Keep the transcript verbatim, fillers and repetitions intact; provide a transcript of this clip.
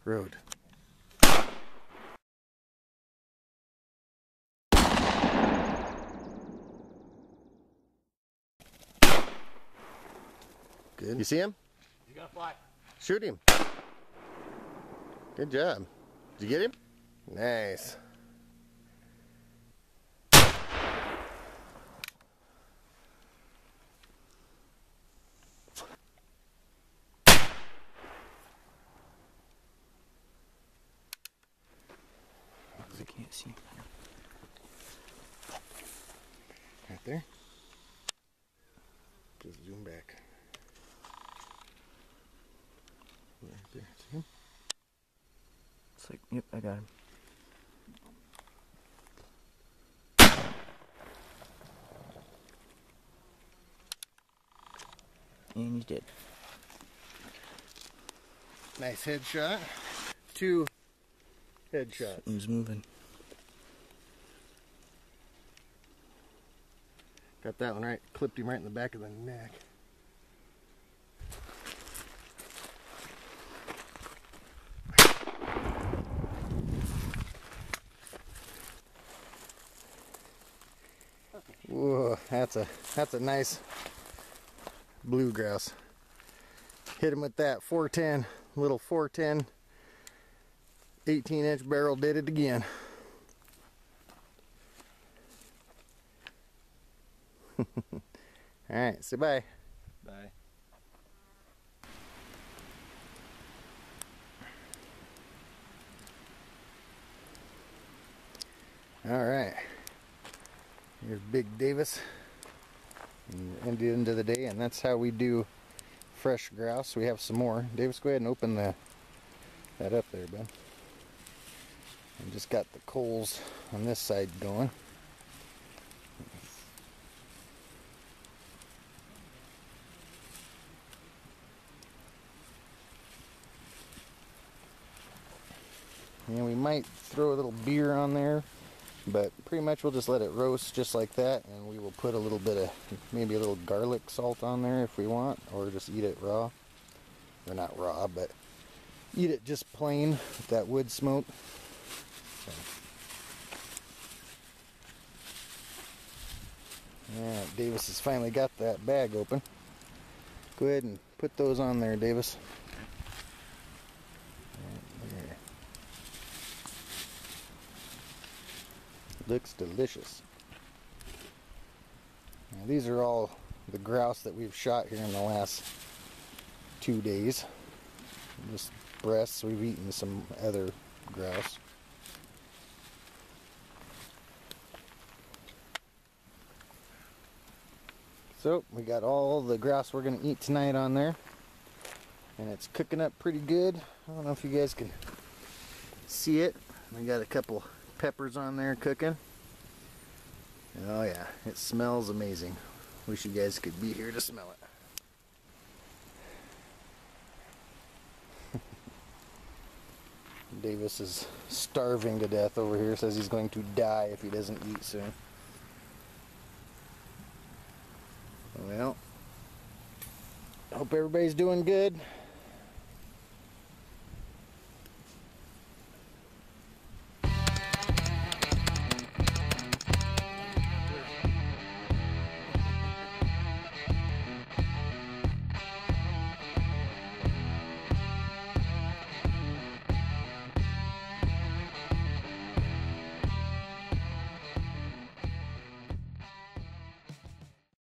road. Good. You see him? He's gonna fly. Shoot him. Good job. Did you get him? Nice. I can't see. Right there. Just zoom back. Right there. See him? It's like, yep, I got him. And he's dead. Nice headshot. Two headshots. Something's moving. Got that one right. Clipped him right in the back of the neck. Whoa, that's a that's a nice bluegrass. Hit him with that four ten, little four ten, eighteen inch barrel, did it again. Alright, say bye. Bye. Alright. Here's Big Davis. And the end of the day, and that's how we do fresh grouse. We have some more. Davis, go ahead and open the that up there, bud. And just got the coals on this side going. And we might throw a little beer on there, but pretty much we'll just let it roast just like that, and we will put a little bit of, maybe a little garlic salt on there if we want, or just eat it raw. Or not raw, but eat it just plain with that wood smoke. So. Yeah, Davis has finally got that bag open. Go ahead and put those on there, Davis. Looks delicious. Now, these are all the grouse that we've shot here in the last two days. Just breasts. We've eaten some other grouse. So we got all the grouse we're going to eat tonight on there, and it's cooking up pretty good. I don't know if you guys can see it. We got a couple peppers on there cooking. Oh yeah, it smells amazing. Wish you guys could be here to smell it. Davis is starving to death over here. Says he's going to die if he doesn't eat soon. Well, hope everybody's doing good.